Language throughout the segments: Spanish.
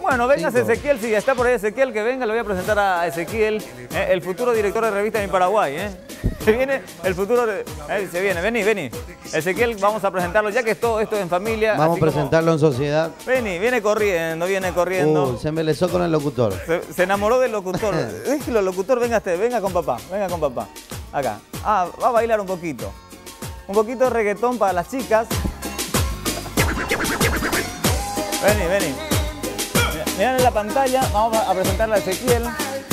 Bueno, venga 5. Ezequiel, si está por ahí Ezequiel, que venga, le voy a presentar a Ezequiel, el futuro director de revista en Paraguay. Se viene el futuro, se viene, vení. Ezequiel, vamos a presentarlo, ya que esto es en familia. Vamos a presentarlo en sociedad. Viene corriendo. Se embelezó con el locutor. Se enamoró del locutor. Déjelo, locutor, venga con papá. Acá. Va a bailar un poquito. Un poquito de reggaetón para las chicas. Vení. Mirá en la pantalla, vamos a presentarle a Ezequiel.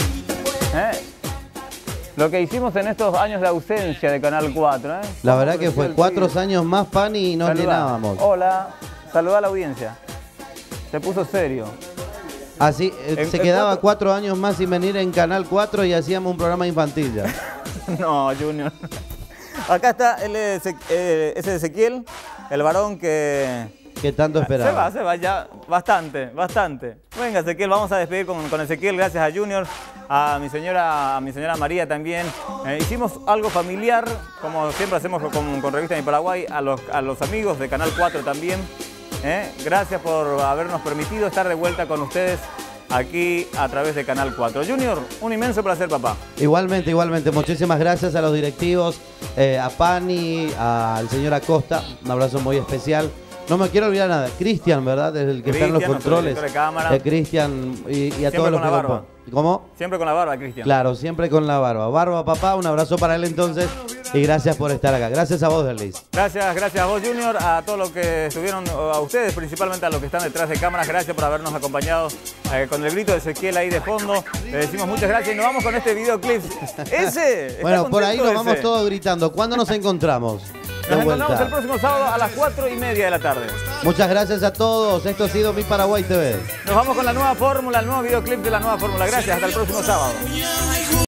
Lo que hicimos en estos años de ausencia de Canal 4. La verdad que fue 4 años más, Pani, y nos llenábamos. Hola, saludá a la audiencia. Se puso serio. Así, se quedaba 4 años más sin venir en Canal 4 y hacíamos un programa infantil ya. No, Junior. Acá está, ese Ezequiel, el varón que tanto esperaba. Se va ya, bastante. Venga, Ezequiel, vamos a despedir con Ezequiel, gracias a Junior, a mi señora María también. Hicimos algo familiar, como siempre hacemos con Revista en Paraguay, a los amigos de Canal 4 también. Gracias por habernos permitido estar de vuelta con ustedes aquí a través de Canal 4. Junior, un inmenso placer, papá. Igualmente. Muchísimas gracias a los directivos, a Pani, al señor Acosta. Un abrazo muy especial. No me quiero olvidar nada. Cristian, ¿verdad? Es el que está en los controles. Cristian y a todos los que barba. ¿Cómo? Siempre con la barba, Cristian. Claro, siempre con la barba. Barba, papá, un abrazo para él entonces. Y gracias por estar acá. Gracias a vos, Derlis. Gracias a vos, Junior, a todos los que estuvieron, a ustedes, principalmente a los que están detrás de cámaras. Gracias por habernos acompañado con el grito de Ezequiel ahí de fondo. Le decimos muchas gracias y nos vamos con este videoclip. Bueno, por ahí nos vamos todos gritando. ¿Cuándo nos encontramos? Nos encontramos el próximo sábado a las 4:30 de la tarde. Muchas gracias a todos. Esto ha sido Mi Paraguay TV. Nos vamos con la nueva fórmula, el nuevo videoclip de la nueva fórmula. Gracias, hasta el próximo sábado.